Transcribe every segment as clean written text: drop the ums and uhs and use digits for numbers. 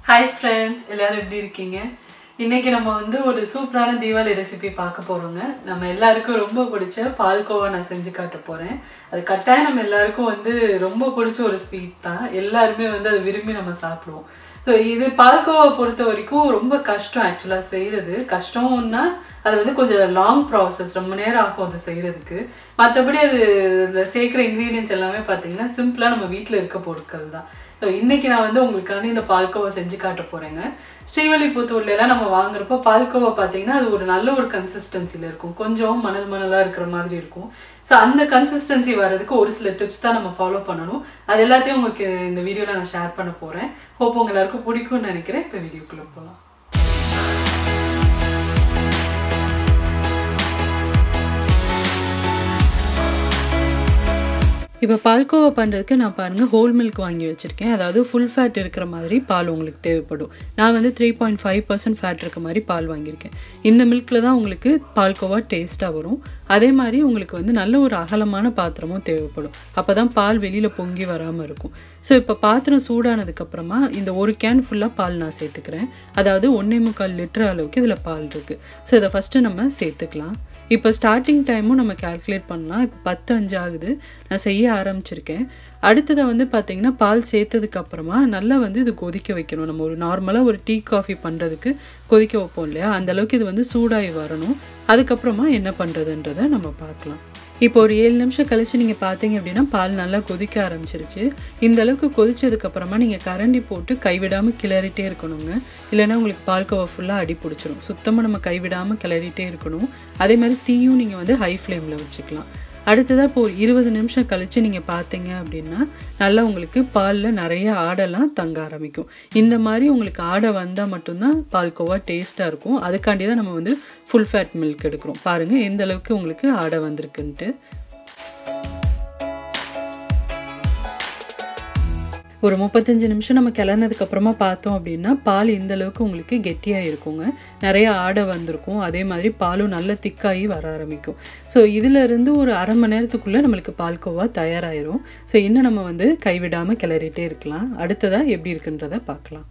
Hi friends, எல்லாரும் எப்படி இருக்கீங்க? இன்னைக்கு நம்ம வந்து ஒரு சூப்பரான தீபாவளி ரெசிபி பார்க்க போறோங்க. நம்ம எல்லாருக்கும் ரொம்ப பிடிச்ச பால்கோவா நான் செஞ்சு காட்ட போறேன். அது கட்டாயம் நம்ம எல்லாருக்கும் வந்து ரொம்ப பிடிச்ச ஒரு ஸ்வீட் தான். எல்லாருமே வந்து அதை விரும்பி நம்ம சாப்பிடுவோம். ஸோ இது பால்கோவா பொறுத்த வரைக்கும் ரொம்ப கஷ்டம் ஆக்சுவலாக செய்கிறது. கஷ்டம்னா அது வந்து கொஞ்சம் லாங் ப்ராசஸ், ரொம்ப நேரம் ஆகும் அது செய்கிறதுக்கு. மற்றபடி அது சேர்க்குற இன்க்ரீடியன்ஸ் எல்லாமே பார்த்தீங்கன்னா சிம்பிளாக நம்ம வீட்டில் இருக்க பொருட்கள் தான். ஸோ இன்றைக்கி நான் வந்து உங்களுக்கான இந்த பால்கோவா செஞ்சு காட்ட போகிறேங்க. ஸ்ரீவில்லிபுத்தூர்லாம் நம்ம வாங்குறப்போ பால்கோவா பார்த்தீங்கன்னா அது ஒரு நல்ல ஒரு கன்சிஸ்டன்சியில் இருக்கும். கொஞ்சம் மணலாக இருக்கிற மாதிரி இருக்கும். ஸோ அந்த கன்சிஸ்டன்சி வர்றதுக்கு ஒரு சில டிப்ஸ் தான் நம்ம ஃபாலோ பண்ணணும். அது எல்லாத்தையும் உங்களுக்கு இந்த வீடியோவில் நான் ஷேர் பண்ண போகிறேன். ஹோப் உங்க எல்லாருக்கும் பிடிக்கும்னு நினைக்கிறேன். இப்போ வீடியோக்குள்ளே போகலாம். இப்போ பால்கோவா பண்ணுறதுக்கு நான் பாருங்கள் ஹோல் மில்க் வாங்கி வச்சுருக்கேன். அதாவது ஃபுல் ஃபேட் இருக்கிற மாதிரி பால் உங்களுக்கு தேவைப்படும். நான் வந்து 3.5% ஃபேட் இருக்க மாதிரி பால் வாங்கியிருக்கேன். இந்த மில்கில் தான் உங்களுக்கு பால்கோவா டேஸ்ட்டாக வரும். அதே மாதிரி உங்களுக்கு வந்து நல்ல ஒரு அகலமான பாத்திரமும் தேவைப்படும். அப்போ தான் பால் வெளியில் பொங்கி வராமல் இருக்கும். ஸோ இப்போ பாத்திரம் சூடானதுக்கப்புறமா இந்த ஒரு கேன் ஃபுல்லாக பால் நான் சேர்த்துக்கிறேன். அதாவது 1.25 லிட்டர் அளவுக்கு இதில் பால் இருக்குது. ஸோ இதை ஃபஸ்ட்டு நம்ம சேர்த்துக்கலாம். இப்போ ஸ்டார்டிங் டைமும் நம்ம கால்குலேட் பண்ணலாம். இப்போ 10:05 ஆகுது, நான் செய்ய ஆரம்பிச்சிருக்கேன். அடுத்ததை வந்து பார்த்திங்கன்னா பால் சேர்த்ததுக்கப்புறமா நல்லா வந்து இது கொதிக்க வைக்கணும். நம்ம ஒரு நார்மலாக ஒரு டீ காஃபி பண்ணுறதுக்கு கொதிக்க வைப்போம் இல்லையா, அந்தளவுக்கு இது வந்து சூடாகி வரணும். அதுக்கப்புறமா என்ன பண்ணுறதுன்றதை நம்ம பார்க்கலாம். இப்போ ஒரு 7 நிமிஷம் கழிச்சு நீங்கள் பார்த்தீங்க அப்படின்னா பால் நல்லா கொதிக்க ஆரம்பிச்சிருச்சு. இந்த அளவுக்கு கொதிச்சதுக்கப்புறமா நீங்கள் கரண்டி போட்டு கைவிடாமல் கிளறிட்டே இருக்கணுங்க. இல்லைன்னா உங்களுக்கு பால்கோவா ஃபுல்லாக அடி பிடிச்சிரும். சுத்தமாக நம்ம கைவிடாமல் கிளறிட்டே இருக்கணும். அதே மாதிரி தீயும் நீங்கள் வந்து ஹை ஃப்ளேமில் வச்சுக்கலாம். அடுத்ததாக இப்போ ஒரு 20 நிமிஷம் கழித்து நீங்கள் பார்த்தீங்க அப்படின்னா நல்லா உங்களுக்கு பாலில் நிறைய ஆடெல்லாம் தங்க ஆரம்பிக்கும். இந்த மாதிரி உங்களுக்கு ஆடை வந்தால் மட்டும்தான் பால்கோவா டேஸ்ட்டாக இருக்கும். அதுக்காண்டி தான் நம்ம வந்து ஃபுல் ஃபேட் மில்க் எடுக்கிறோம். பாருங்கள் எந்த அளவுக்கு உங்களுக்கு ஆடை வந்திருக்குன்ட்டு. ஒரு 35 நிமிஷம் நம்ம கிளறினதுக்கப்புறமா பார்த்தோம் அப்படின்னா பால் இந்த அளவுக்கு உங்களுக்கு கெட்டியாக இருக்குங்க. நிறைய ஆடை வந்திருக்கும். அதே மாதிரி பாலும் நல்ல திக்காகி வர ஆரம்பிக்கும். ஸோ இதிலிருந்து ஒரு அரை மணி நேரத்துக்குள்ளே நம்மளுக்கு பால்கோவா தயாராகிரும். ஸோ இன்னும் நம்ம வந்து கைவிடாமல் கிளறிட்டே இருக்கலாம். அடுத்ததாக எப்படி இருக்குன்றதை பார்க்கலாம்.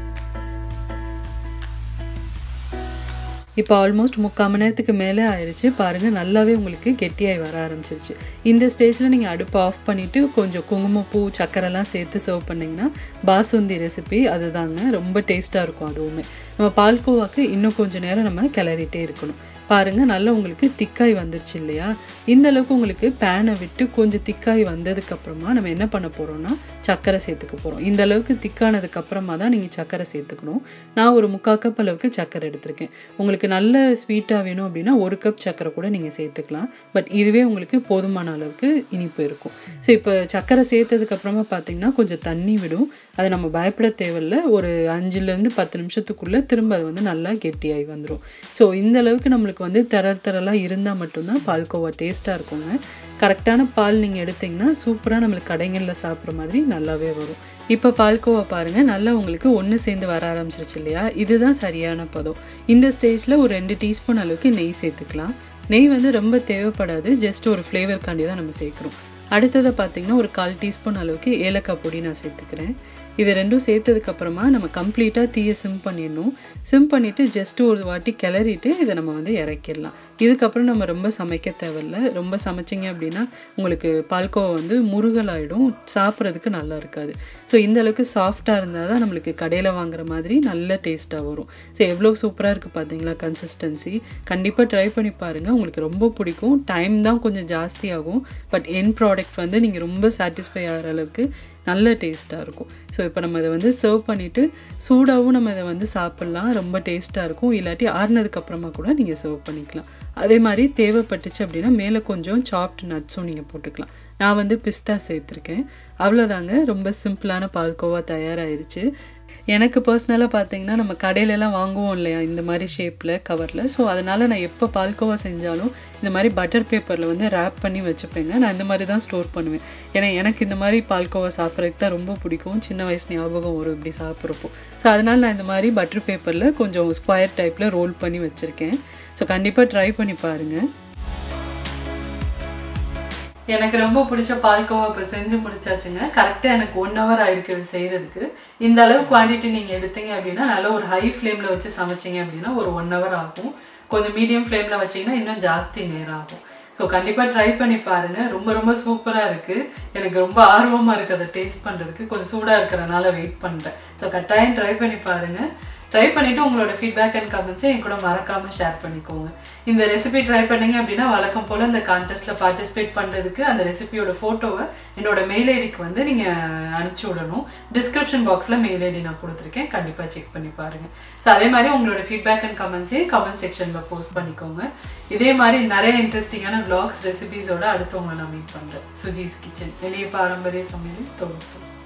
இப்போ ஆல்மோஸ்ட் 3/4 மணி நேரத்துக்கு மேலே ஆயிடுச்சு. பாருங்கள் நல்லாவே உங்களுக்கு கெட்டியாகி வர ஆரம்பிச்சிருச்சு. இந்த ஸ்டேஜில் நீங்கள் அடுப்பை ஆஃப் பண்ணிவிட்டு கொஞ்சம் குங்குமப்பூ சக்கரைலாம் சேர்த்து சர்வ் பண்ணிங்கன்னா பாசுந்தி ரெசிபி அதுதாங்க. ரொம்ப டேஸ்ட்டாக இருக்கும். அதுவுமே நம்ம பால்கோவாக்கு இன்னும் கொஞ்சம் நேரம் நம்ம கிளறிட்டே இருக்கணும். பாருங்கள் நல்லா உங்களுக்கு திக்காய் வந்துருச்சு இல்லையா. இந்த அளவுக்கு உங்களுக்கு பேனை விட்டு கொஞ்சம் திக்காய் வந்ததுக்கப்புறமா நம்ம என்ன பண்ண போகிறோம்னா சர்க்கரை சேர்த்துக்க போகிறோம். இந்த அளவுக்கு திக்கானதுக்கப்புறமா தான் நீங்கள் சர்க்கரை சேர்த்துக்கணும். நான் ஒரு 3/4 கப் அளவுக்கு சர்க்கரை எடுத்திருக்கேன். உங்களுக்கு நல்ல ஸ்வீட்டாக வேணும் அப்படின்னா 1 கப் சர்க்கரை கூட நீங்கள் சேர்த்துக்கலாம். பட் இதுவே உங்களுக்கு போதுமான அளவுக்கு இனிப்பு இருக்கும். ஸோ இப்போ சர்க்கரை சேர்த்ததுக்கப்புறமா பார்த்தீங்கன்னா கொஞ்சம் தண்ணி விடும். அதை நம்ம பயப்பட தேவையில்லை. ஒரு 5-10 நிமிஷத்துக்குள்ளே திரும்ப அது வந்து நல்லா கெட்டியாகி வந்துடும். ஸோ இந்த அளவுக்கு நம்மளுக்கு வந்து தரலாக இருந்தால் மட்டும்தான் பால்கோவா டேஸ்ட்டாக இருக்குங்க. கரெக்டான பால் நீங்கள் எடுத்திங்கன்னா சூப்பராக நம்மளுக்கு கடைகளில் சாப்பிட்ற மாதிரி நல்லாவே வரும். இப்போ பால்கோவா பாருங்கள் நல்லா உங்களுக்கு ஒன்று சேர்ந்து வர ஆரம்பிச்சிருச்சு இல்லையா. இதுதான் சரியான பதம். இந்த ஸ்டேஜில் ஒரு 2 டீஸ்பூன் அளவுக்கு நெய் சேர்த்துக்கலாம். நெய் வந்து ரொம்ப தேவைப்படாது, ஜஸ்ட் ஒரு ஃப்ளேவர்க்காண்டி தான் நம்ம சேர்க்குறோம். அடுத்ததை பார்த்திங்கன்னா ஒரு 1/4 டீஸ்பூன் அளவுக்கு ஏலக்காய் பொடி நான் சேர்த்துக்கிறேன். இது ரெண்டும் சேர்த்ததுக்கப்புறமா நம்ம கம்ப்ளீட்டாக தீயை சிம் பண்ணிடணும். சிம் பண்ணிவிட்டு ஜஸ்ட்டு ஒரு வாட்டி கிளறிட்டு இதை நம்ம வந்து இறக்கிடலாம். இதுக்கப்புறம் நம்ம ரொம்ப சமைக்க தேவையில்லை. ரொம்ப சமைச்சிங்க அப்படின்னா உங்களுக்கு பால்கோவா வந்து முருகலாயிடும், சாப்பிட்றதுக்கு நல்லா இருக்காது. ஸோ இந்த அளவுக்கு சாஃப்டாக இருந்தால் தான் நம்மளுக்கு கடையில் வாங்குற மாதிரி நல்ல டேஸ்ட்டாக வரும். ஸோ எவ்வளோ சூப்பராக இருக்குது பார்த்தீங்களா கன்சிஸ்டன்சி. கண்டிப்பாக ட்ரை பண்ணி பாருங்கள், உங்களுக்கு ரொம்ப பிடிக்கும். டைம் தான் கொஞ்சம் ஜாஸ்தியாகும், பட் என் ப்ராடக்ட் வந்து நீங்கள் ரொம்ப சாட்டிஸ்ஃபை ஆகிற அளவுக்கு நல்ல டேஸ்ட்டாக இருக்கும். ஸோ இப்போ நம்ம இதை வந்து சர்வ் பண்ணிவிட்டு சூடாகவும் நம்ம இதை வந்து சாப்பிட்லாம். ரொம்ப டேஸ்ட்டாக இருக்கும். இல்லாட்டி ஆறுனதுக்கப்புறமா கூட நீங்கள் சர்வ் பண்ணிக்கலாம். அதே மாதிரி தேவைப்பட்டுச்சு அப்படின்னா மேலே கொஞ்சம் சாப்ட் நட்ஸும் நீங்கள் போட்டுக்கலாம். நான் வந்து பிஸ்தா சேர்த்துருக்கேன். அவ்வளோதாங்க, ரொம்ப சிம்பிளான பால்கோவா தயாராகிருச்சு. எனக்கு பர்சனலாக பார்த்தீங்கன்னா நம்ம கடையிலலாம் வாங்குவோம் இல்லையா இந்த மாதிரி ஷேப்பில் கவரில். ஸோ அதனால் நான் எப்போ பால்கோவா செஞ்சாலும் இந்த மாதிரி பட்டர் பேப்பரில் வந்து ரேப் பண்ணி வச்சுப்பேங்க. நான் இந்த மாதிரி தான் ஸ்டோர் பண்ணுவேன். ஏன்னா எனக்கு இந்த மாதிரி பால்கோவா சாப்பிட்றதுக்கு தான் ரொம்ப பிடிக்கும். சின்ன வயசு ஞாபகம் வரும் இப்படி சாப்பிட்றப்போ. ஸோ அதனால் நான் இந்த மாதிரி பட்டர் பேப்பரில் கொஞ்சம் ஸ்கொயர் டைப்பில் ரோல் பண்ணி வச்சுருக்கேன். ஸோ கண்டிப்பாக ட்ரை பண்ணி பாருங்கள். எனக்கு ரொம்ப பிடிச்ச பால்கோவா இப்போ செஞ்சு முடிச்சாச்சுங்க. கரெக்டாக எனக்கு 1 hour ஆயிருக்கு இது செய்கிறதுக்கு. இந்த அளவு குவான்டிட்டி நீங்கள் எடுத்தீங்க அப்படின்னா நல்ல ஒரு ஹை ஃப்ளேமில் வச்சு சமைச்சிங்க அப்படின்னா ஒரு 1 hour ஆகும். கொஞ்சம் மீடியம் ஃப்ளேமில் வச்சிங்கன்னா இன்னும் ஜாஸ்தி நேரம் ஆகும். ஸோ கண்டிப்பாக ட்ரை பண்ணி பாருங்கள். ரொம்ப ரொம்ப சூப்பராக இருக்குது. எனக்கு ரொம்ப ஆர்வமாக இருக்குது அதை டேஸ்ட் பண்ணுறதுக்கு. கொஞ்சம் சூடாக இருக்கிறனால வெயிட் பண்ணுறேன். ஸோ கட்டாயம் ட்ரை பண்ணி பாருங்கள். ட்ரை பண்ணிவிட்டு உங்களோட ஃபீட்பேக் அண்ட் கமெண்ட்ஸை என் கூட மறக்காமல் ஷேர் பண்ணிக்கோங்க. இந்த ரெசிபி ட்ரை பண்ணிங்க அப்படின்னா வழக்கம் போல் இந்த கான்டெஸ்ட்டில் பார்ட்டிசிபேட் பண்ணுறதுக்கு அந்த ரெசிபியோட ஃபோட்டோவை என்னோட மெயில் ஐடிக்கு வந்து நீங்கள் அனுப்பிச்சி விடணும். டிஸ்கிரிப்ஷன் பாக்ஸில் மெயில் ஐடி நான் கொடுத்துருக்கேன். கண்டிப்பாக செக் பண்ணி பாருங்கள். ஸோ அதே மாதிரி உங்களோட ஃபீட்பேக் அண்ட் கமெண்ட்ஸையும் கமெண்ட் செக்ஷனில் போஸ்ட் பண்ணிக்கோங்க. இதே மாதிரி நிறைய இன்ட்ரெஸ்டிங்கான vlogs ரெசிபிஸோட அடுத்து உங்களை நான் மீட் பண்ணுறேன். சுஜீஸ் கிச்சன் எளிய பாரம்பரிய சமையல் தொகுப்பு.